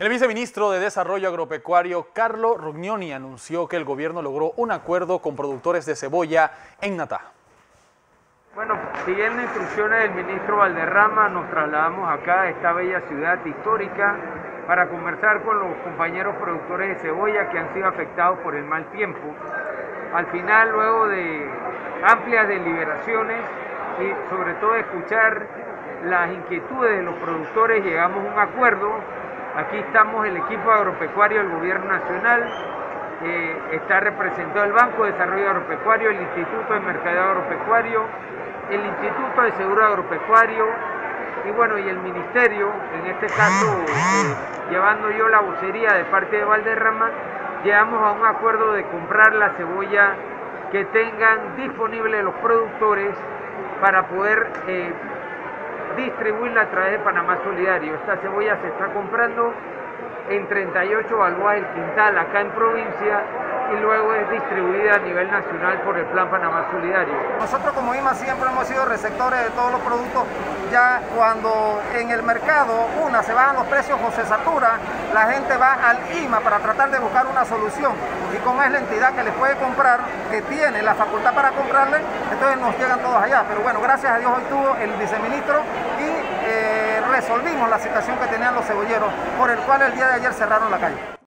El viceministro de Desarrollo Agropecuario, Carlo Rognoni, anunció que el gobierno logró un acuerdo con productores de cebolla en Natá. Bueno, siguiendo instrucciones del ministro Valderrama, nos trasladamos acá a esta bella ciudad histórica para conversar con los compañeros productores de cebolla que han sido afectados por el mal tiempo. Al final, luego de amplias deliberaciones y sobre todo escuchar las inquietudes de los productores, llegamos a un acuerdo. Aquí estamos el equipo agropecuario del Gobierno Nacional, está representado el Banco de Desarrollo Agropecuario, el Instituto de Mercadeo Agropecuario, el Instituto de Seguro Agropecuario y bueno, y el Ministerio, en este caso llevando yo la vocería de parte de Valderrama. Llegamos a un acuerdo de comprar la cebolla que tengan disponible los productores para poder distribuirla a través de Panamá Solidario. Esta cebolla se está comprando en 38 balboas el quintal acá en provincia y luego es distribuida a nivel nacional por el Plan Panamá Solidario. Nosotros como IMA siempre hemos sido receptores de todos los productos. Ya cuando en el mercado se bajan los precios o se satura, la gente va al IMA para tratar de buscar una solución. Y como es la entidad que les puede comprar, que tiene la facultad para comprarle, entonces nos llegan todos allá. Pero bueno, gracias a Dios hoy tuvo el viceministro y resolvimos la situación que tenían los cebolleros, por el cual el día de ayer cerraron la calle.